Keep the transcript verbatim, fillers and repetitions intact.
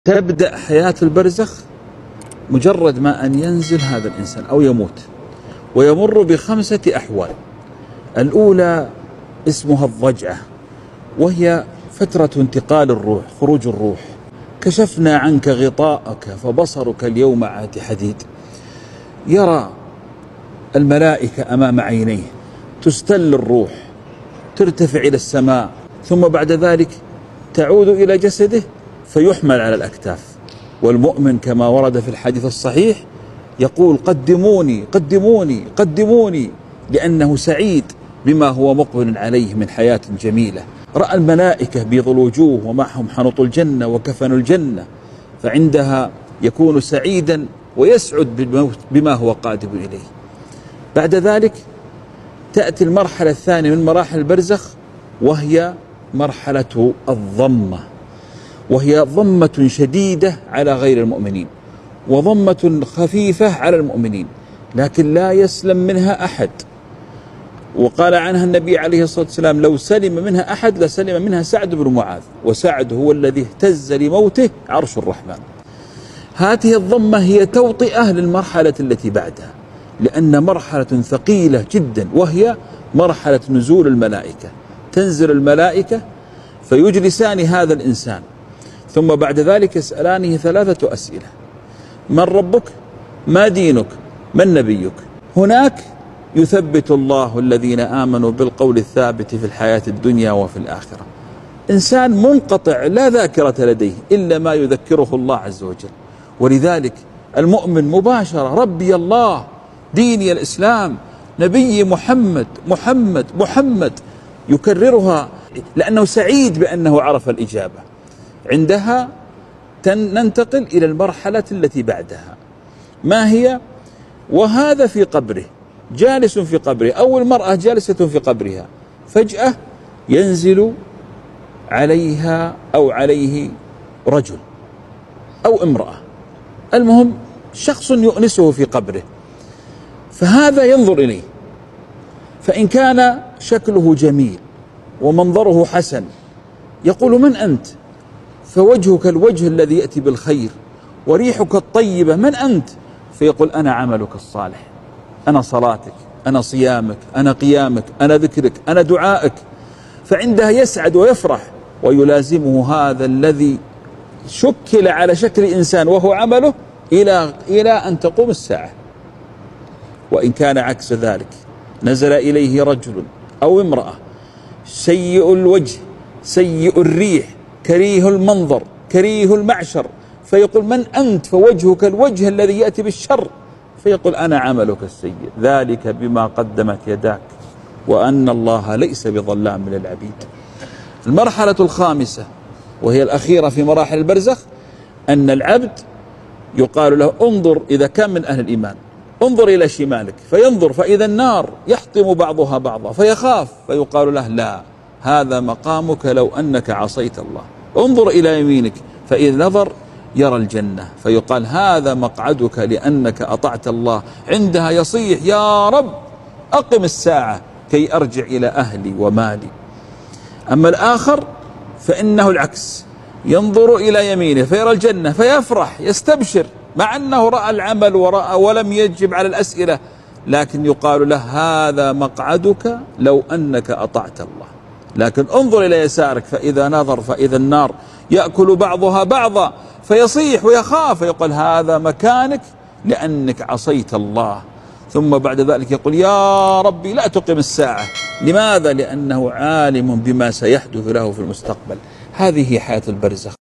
تبدأ حياة البرزخ مجرد ما أن ينزل هذا الإنسان أو يموت، ويمر بخمسة أحوال. الأولى اسمها الضجعة، وهي فترة انتقال الروح، خروج الروح. كشفنا عنك غطاءك فبصرك اليوم عاد حديد. يرى الملائكة أمام عينيه، تستل الروح، ترتفع إلى السماء، ثم بعد ذلك تعود إلى جسده فيحمل على الأكتاف. والمؤمن كما ورد في الحديث الصحيح يقول: قدموني قدموني قدموني، لأنه سعيد بما هو مقبل عليه من حياة جميلة. رأى الملائكة بيض الوجوه ومعهم حنط الجنة وكفن الجنة، فعندها يكون سعيدا ويسعد بما هو قادم إليه. بعد ذلك تأتي المرحلة الثانية من مراحل البرزخ، وهي مرحلة الضمة، وهي ضمة شديدة على غير المؤمنين وضمة خفيفة على المؤمنين، لكن لا يسلم منها أحد. وقال عنها النبي عليه الصلاة والسلام: لو سلم منها أحد لسلم منها سعد بن معاذ، وسعد هو الذي اهتز لموته عرش الرحمن. هذه الضمة هي توطئة للمرحلة التي بعدها، لأن مرحلة ثقيلة جدا، وهي مرحلة نزول الملائكة. تنزل الملائكة فيجلسان هذا الإنسان، ثم بعد ذلك يسألانه ثلاثة أسئلة: من ربك؟ ما دينك؟ من نبيك؟ هناك يثبت الله الذين آمنوا بالقول الثابت في الحياة الدنيا وفي الآخرة. إنسان منقطع لا ذاكرة لديه إلا ما يذكره الله عز وجل. ولذلك المؤمن مباشرة: ربي الله، ديني الإسلام، نبي محمد محمد محمد، يكررها لأنه سعيد بأنه عرف الإجابة. عندها ننتقل إلى المرحلة التي بعدها، ما هي؟ وهذا في قبره، جالس في قبره، أو المرأة جالسة في قبرها، فجأة ينزل عليها أو عليه رجل أو امرأة، المهم شخص يؤنسه في قبره، فهذا ينظر إليه، فإن كان شكله جميل ومنظره حسن يقول: من أنت؟ فوجهك الوجه الذي يأتي بالخير، وريحك الطيبة، من أنت؟ فيقول: أنا عملك الصالح، أنا صلاتك، أنا صيامك، أنا قيامك، أنا ذكرك، أنا دعائك. فعندها يسعد ويفرح، ويلازمه هذا الذي شكل على شكل إنسان وهو عمله إلى إلى أن تقوم الساعة. وإن كان عكس ذلك، نزل إليه رجل أو امرأة سيء الوجه سيء الريح كريه المنظر كريه المعشر، فيقول: من أنت؟ فوجهك الوجه الذي يأتي بالشر، فيقول: أنا عملك السيء، ذلك بما قدمت يداك وأن الله ليس بظلام للعبيد. المرحلة الخامسة وهي الأخيرة في مراحل البرزخ، أن العبد يقال له: انظر، إذا كان من أهل الإيمان، انظر إلى شمالك، فينظر فإذا النار يحطم بعضها بعضا، فيخاف، فيقال له: لا، هذا مقامك لو أنك عصيت الله. انظر إلى يمينك، فإذا نظر يرى الجنة، فيقال: هذا مقعدك لأنك أطعت الله. عندها يصيح: يا رب أقم الساعة كي أرجع إلى أهلي ومالي. أما الآخر فإنه العكس، ينظر إلى يمينه فيرى الجنة فيفرح يستبشر، مع أنه رأى العمل ورأى ولم يجب على الأسئلة، لكن يقال له: هذا مقعدك لو أنك أطعت الله. لكن انظر إلى يسارك، فإذا نظر فإذا النار يأكل بعضها بعضا، فيصيح ويخاف، ويقول: هذا مكانك لأنك عصيت الله. ثم بعد ذلك يقول: يا ربي لا تقم الساعة. لماذا؟ لأنه عالم بما سيحدث له في المستقبل. هذه حياة البرزخ.